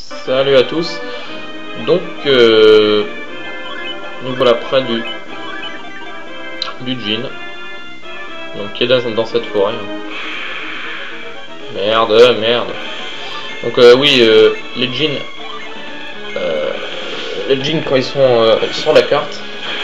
Salut à tous. Donc, nous voilà près du djinn. Donc qui est dans cette forêt. Merde. Donc oui, les djinns quand ils sont sur la carte,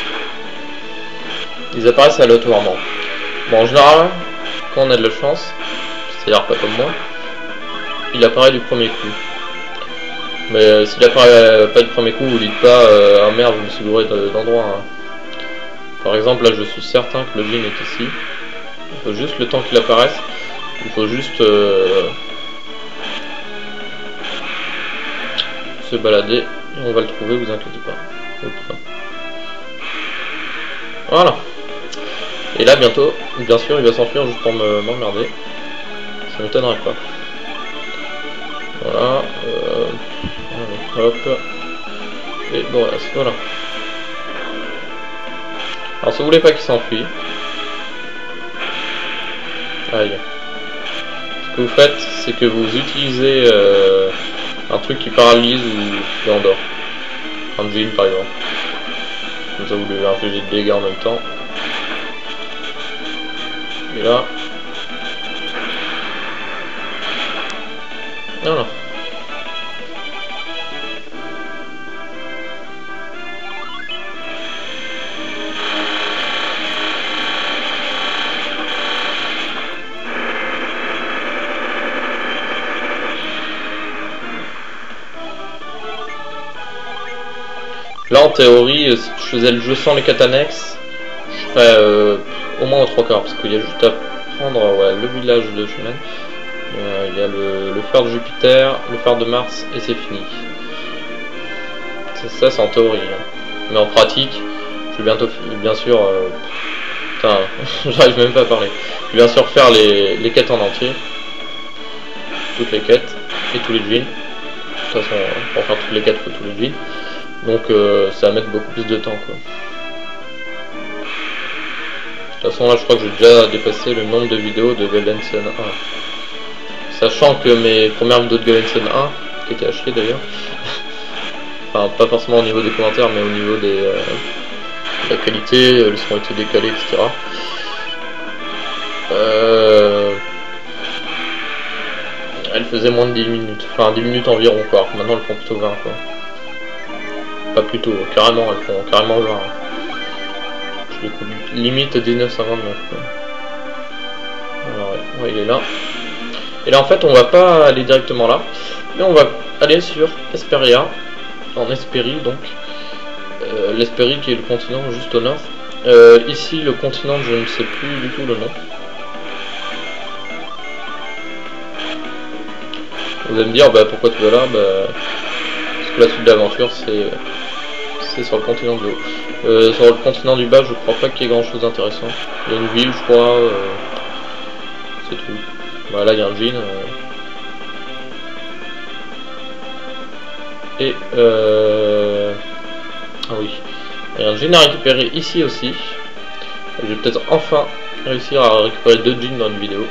ils apparaissent aléatoirement. Bon, en général, quand on a de la chance, c'est-à-dire pas comme moi, il apparaît du premier coup. Mais s'il apparaît pas du premier coup, vous dites pas ah merde, je me suis gouré d'endroit. Hein. Par exemple, là je suis certain que le djinn est ici. Il faut juste le temps qu'il apparaisse. Il faut juste se balader et on va le trouver, vous inquiétez pas. Hop. Voilà. Et là bientôt, bien sûr, il va s'enfuir juste pour m'emmerder. Ça m'étonnerait pas. Voilà. Allez, hop. Et bon, voilà. Alors si vous voulez pas qu'il s'enfuit, aïe. Ce que vous faites, c'est que vous utilisez un truc qui paralyse ou qui endort. Un djinn par exemple. Comme ça vous lui infligez de dégâts en même temps. Et là. Voilà. Là en théorie, si je faisais le jeu sans les quêtes annexes, je ferais au moins aux 3 quarts, parce qu'il y a juste à prendre le village de Chemin. Il y a le phare de Jupiter, le phare de Mars, et c'est fini. Ça c'est en théorie. Hein. Mais en pratique, je vais bientôt, bien sûr... putain, j'arrive même pas à parler. Je vais bien sûr faire les quêtes en entier. Toutes les quêtes, et tous les djinns. De toute façon, pour faire toutes les quêtes, il faut tous les djinns. Donc ça va mettre beaucoup plus de temps quoi. De toute façon là je crois que j'ai déjà dépassé le nombre de vidéos de Galensen 1. Sachant que mes premières vidéos de Galensen 1, qui étaient à chier d'ailleurs, enfin pas forcément au niveau des commentaires mais au niveau des, de la qualité, le son était décalé, etc. Elle faisait moins de 10 minutes, enfin 10 minutes environ quoi, maintenant elles font plutôt 20 quoi. Pas plutôt, carrément, elles font carrément 20. Hein. Je l'écoute limite 19,59 quoi. Alors ouais, il est là. Et là en fait on va pas aller directement là, mais on va aller sur Hesperia, en Hespérie donc. L'Hespérie qui est le continent juste au nord. Ici le continent je ne sais plus du tout le nom. Vous allez me dire bah pourquoi tu vas là, parce que la suite de l'aventure c'est sur le continent de haut. Sur le continent du bas, je crois pas qu'il y ait grand chose d'intéressant. Il y a une ville, je crois. C'est tout. Voilà, il y a un djinn. Et ah oui. Il y a un djinn à récupérer ici aussi. Je vais peut-être enfin réussir à récupérer 2 djinns dans une vidéo.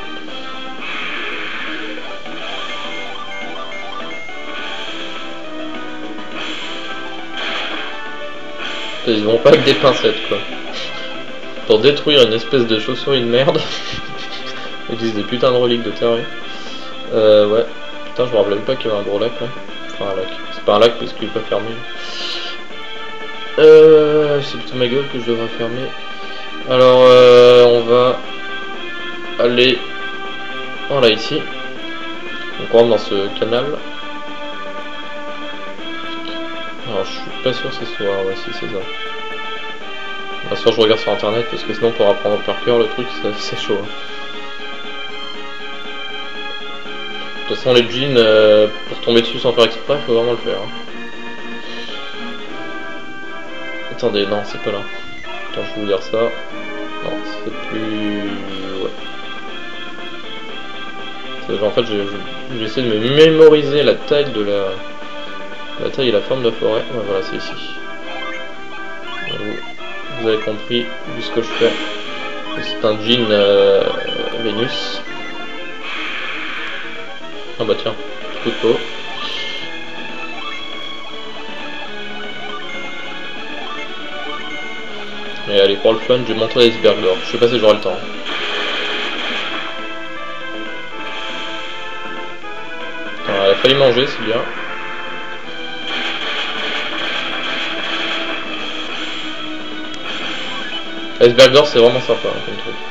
Ils vont pas avec des pincettes quoi. Pour détruire une espèce de chauve-souris de merde. Ils utilisent des putains de reliques de terre. Ouais. Putain, je me rappelle pas qu'il y avait un gros lac là. Enfin un lac. C'est pas un lac parce qu'il est pas fermé. C'est plutôt ma gueule que je devrais fermer. Alors on va aller voilà ici. Donc on rentre dans ce canal. Alors je suis pas sûr que ce soit... ouais si c'est ça. Bien sûr je regarde sur internet parce que sinon pour apprendre par cœur le truc c'est chaud. Hein. De toute façon les djinns pour tomber dessus sans faire exprès faut vraiment le faire. Hein. Attendez non c'est pas là. Attends je vais vous dire ça. Non c'est plus... ouais. En fait j'ai essayé de me mémoriser la taille de la taille et la forme de la forêt. Ouais, voilà, c'est ici. Vous avez compris, vu ce que je fais. C'est un djinn Vénus. Ah bah tiens, coup de peau. Et allez, pour le fun, je vais montrer l'iceberg d'or. Je sais pas si j'aurai le temps. Alors, elle a failli manger, c'est bien. Iceberg d'or, c'est vraiment sympa hein, comme truc.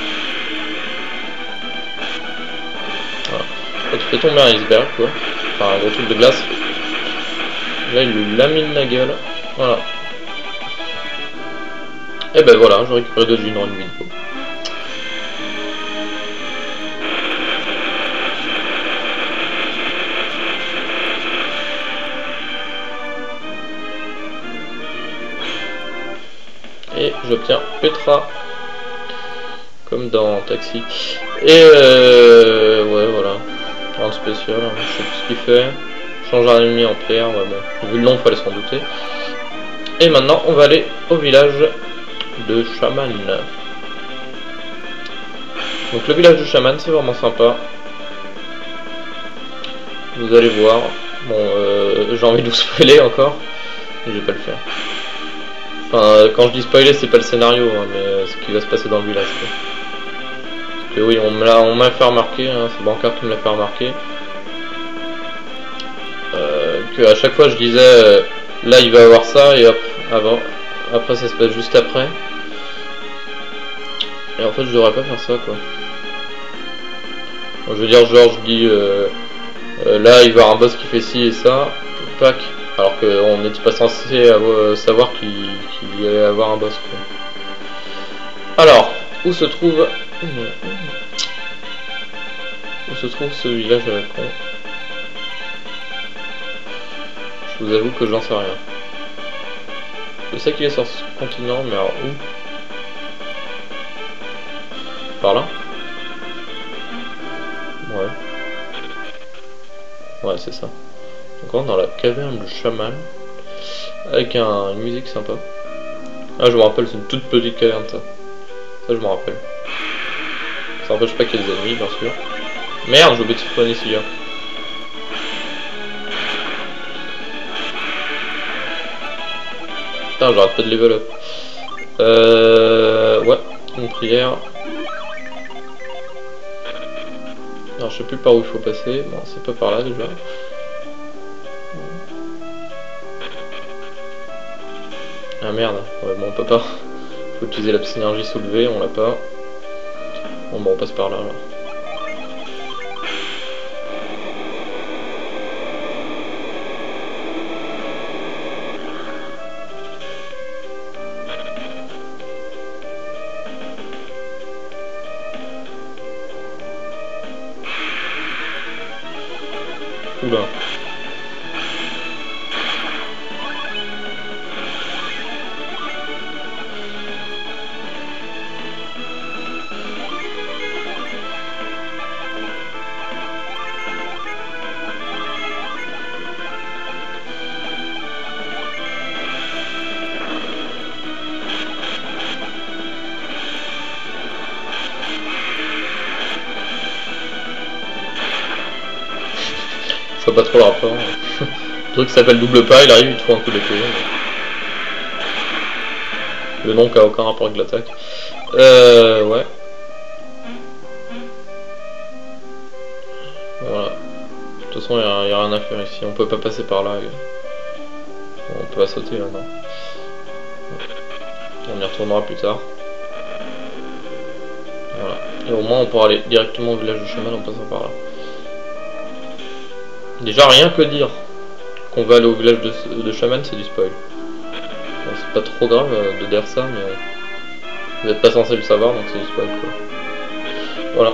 Voilà. Quand tu fais tomber un iceberg, quoi. Enfin, un gros truc de glace. Là, il lui lamine la gueule. Voilà. Et ben voilà, je récupère 2 jeans dans une vidéo. Et j'obtiens Petra. Comme dans Taxi. Et ouais, voilà. Rien de spécial, hein. Je sais plus ce qu'il fait. Change un ennemi en pierre, ouais, bon. Vu le nom, fallait s'en douter. Et maintenant, on va aller au village de Shaman. Donc le village de Shaman, c'est vraiment sympa. Vous allez voir. Bon, j'ai envie de vous spoiler encore. Mais je vais pas le faire. Enfin, quand je dis spoiler, c'est pas le scénario, hein, mais ce qui va se passer dans le village. Quoi. Parce que oui, on m'a fait remarquer, hein, c'est Bancard qui me l'a fait remarquer. Que à chaque fois je disais là il va avoir ça et hop, après ça se passe juste après. Et en fait je devrais pas faire ça quoi. Je veux dire genre je dis là il va y avoir un boss qui fait ci et ça, pack. Alors qu'on n'était pas censé savoir qu'il allait avoir un boss quoi. Alors, où se trouve ce village à la con? Je vous avoue que j'en sais rien. Je sais qu'il est sur ce continent, mais alors où? Par là? Ouais. Ouais, c'est ça. Donc on est dans la caverne du chaman. Avec une musique sympa. Ah, je me rappelle, c'est une toute petite caverne ça. Ça, je me rappelle. Ça n'empêche pas qu'il y ait des ennemis, bien sûr. Merde, j'ai oublié de spawner celui-là. Putain, j'arrête pas de level up. Ouais, une prière. Alors, je sais plus par où il faut passer. Bon, c'est pas par là déjà. Ah merde, ouais, bon, on peut pas. Faut utiliser la synergie soulevée, on l'a pas. Bon, on passe par là. Oula. Je vois pas trop le rapport. Le truc s'appelle double pas, il arrive, il te faut un coup d'épée. Le nom qui a aucun rapport avec l'attaque. Ouais. Voilà. De toute façon, il n'y a rien à faire ici. On peut pas passer par là. On peut pas sauter là, non. On y retournera plus tard. Voilà. Et au moins, on pourra aller directement au village de Shaman en passant par là. Déjà, rien que dire qu'on va aller au village de Shaman, c'est du spoil. Bon, c'est pas trop grave de dire ça, mais vous n'êtes pas censé le savoir, donc c'est du spoil quoi. Voilà.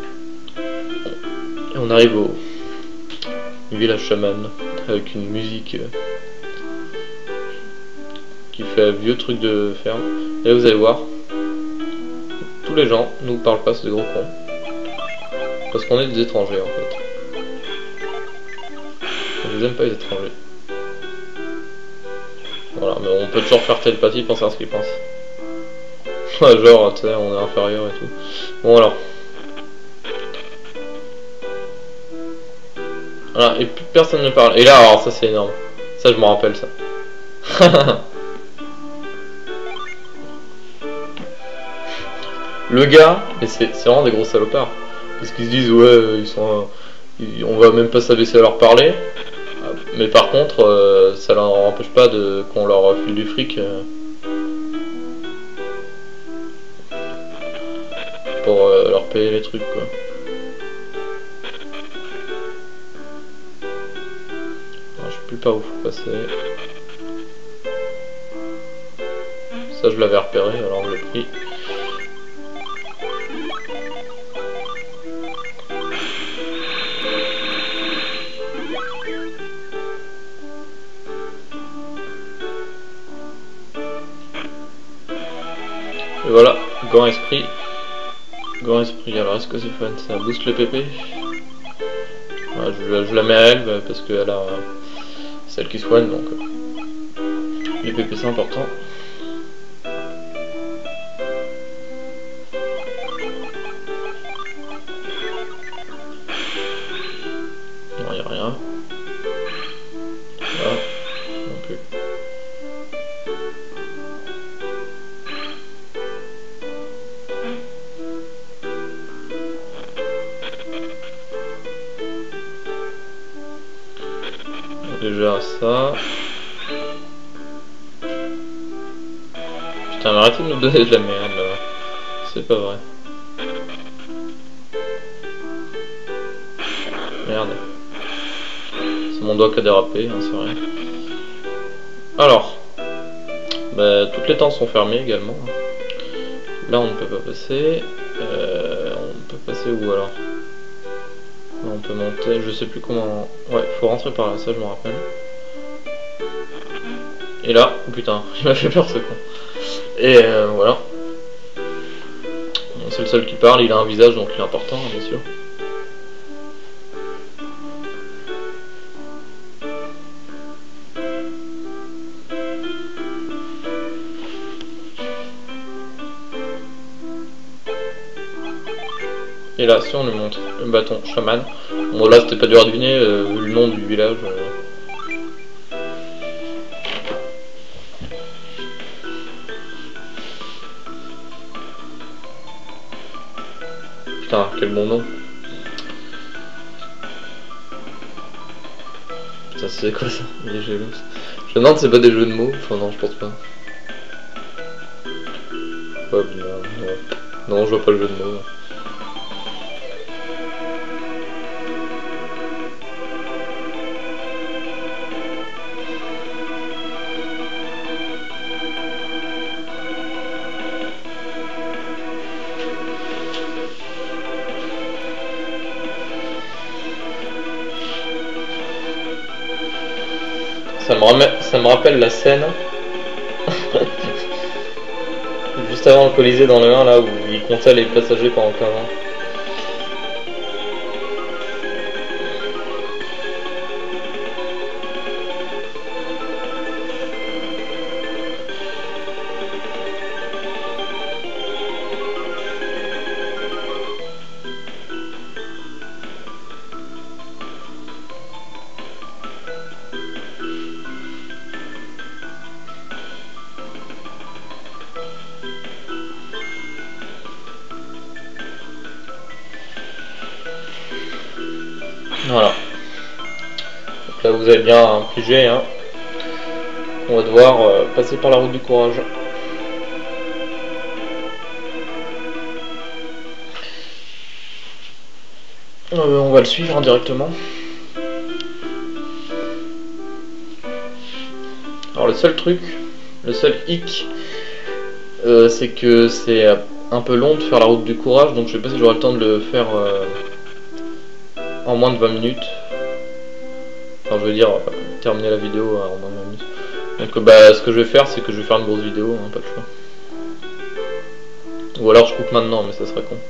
Et on arrive au village Shaman avec une musique qui fait vieux truc de ferme. Et là, vous allez voir, tous les gens nous parlent pas, c'est des gros cons. Parce qu'on est des étrangers en fait. Je les aime pas les étrangers. Voilà, mais on peut toujours faire télépathie pour savoir ce qu'ils pensent. Genre, tu sais, on est inférieur et tout. Bon alors. Voilà, et plus personne ne parle. Et là, alors ça c'est énorme. Ça je me rappelle ça. Le gars, mais c'est vraiment des gros salopards. Parce qu'ils se disent, ouais, on va même pas s'abaisser à leur parler. Mais par contre, ça leur empêche pas qu'on leur file du fric pour leur payer les trucs, quoi. Alors, je sais plus par où faut passer. Ça, je l'avais repéré, alors je l'ai pris. Et voilà, Grand Esprit. Grand Esprit, alors est-ce que c'est fun? Ça booste le PP. Ouais, je la mets à elle parce qu'elle a celle qui soigne, donc les PP c'est important. Non, y'a rien. Là, non plus. Déjà ça. Putain, mais arrêtez de nous donner de la merde là. C'est pas vrai. Merde. C'est mon doigt qui a dérapé, hein, c'est vrai. Alors. Bah, toutes les temps sont fermées également. Là on ne peut pas passer. On peut passer où alors? Là, on peut monter, je sais plus comment... Ouais, faut rentrer par là, ça je me rappelle. Et là, oh putain, il m'a fait peur ce con. Et voilà. Bon, c'est le seul qui parle, il a un visage donc il est important, bien sûr. Et là, si on lui montre le bâton chaman, bon là c'était pas dur à deviner, vu le nom du village. Putain, quel bon nom. Ça c'est quoi ça? Il est jaloux. Je me demande si c'est pas des jeux de mots, enfin non je pense pas. Ouais, bien, non je vois pas le jeu de mots. Ça me rappelle la scène juste avant le Colisée dans le 1 là où il comptait les passagers pendant 15 ans. Voilà. Donc là vous avez bien pigé, hein. On va devoir passer par la route du courage. On va le suivre directement. Alors le seul truc, le seul hic, c'est que c'est un peu long de faire la route du courage, donc je sais pas si j'aurai le temps de le faire en moins de 20 minutes. Enfin je veux dire terminer la vidéo en moins de 20 minutes. Donc bah ce que je vais faire c'est que je vais faire une grosse vidéo, hein, pas de choix. Ou alors je coupe maintenant mais ça serait con.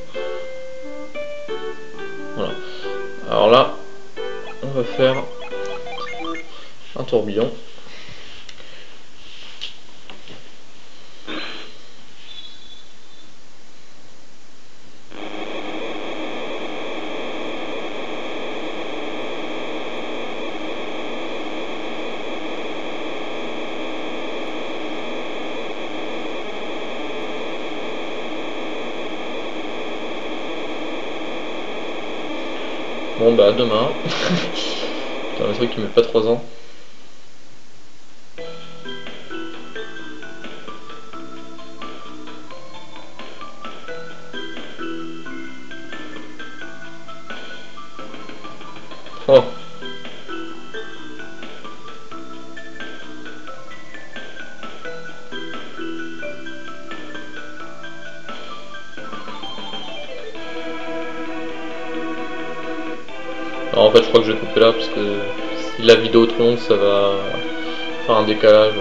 Voilà. Alors là, on va faire un tourbillon. Bon bah à demain. Putain, le truc qui met pas 3 ans. Oh. Alors, en fait je crois que je vais couper là parce que si la vidéo est trop longue ça va faire un décalage.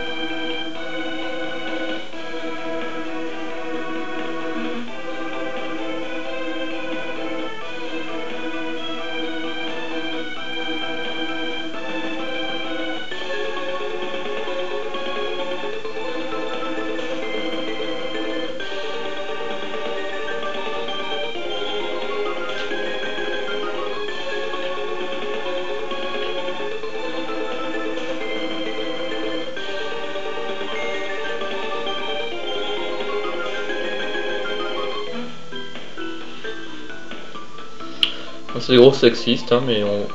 C'est des gros sexistes, hein, mais on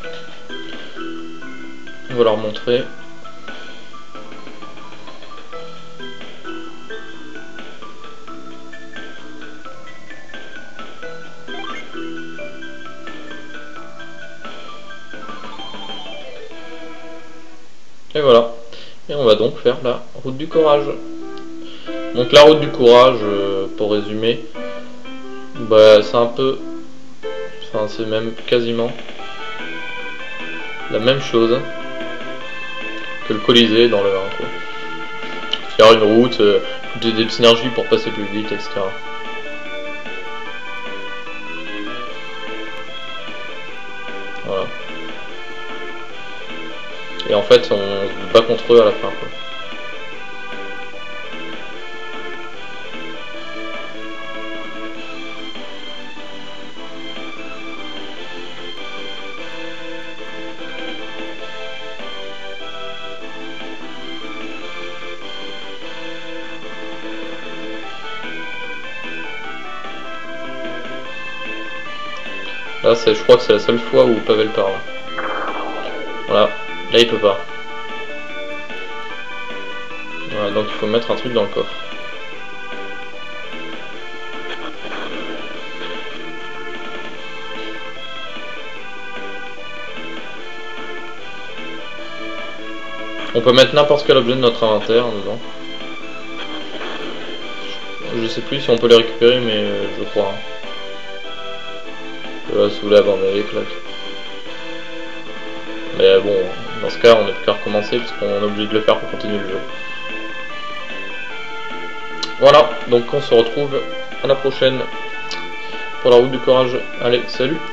va leur montrer. Et voilà. Et on va donc faire la route du courage. Donc la route du courage, pour résumer, bah, c'est un peu... Enfin, c'est même quasiment la même chose que le Colisée dans le 1, quoi. Faire une route, des synergies pour passer plus vite, etc. Voilà. Et en fait, on se bat contre eux à la fin, quoi. Là, je crois que c'est la seule fois où Pavel parle. Voilà, là il peut pas. Voilà, donc il faut mettre un truc dans le coffre. On peut mettre n'importe quel objet de notre inventaire dedans. Je sais plus si on peut les récupérer, mais je crois. Là, soulève en les claques. Mais bon, dans ce cas, on n'est plus qu'à recommencer parce qu'on est obligé de le faire pour continuer le jeu. Voilà, donc on se retrouve à la prochaine pour la route du courage. Allez, salut!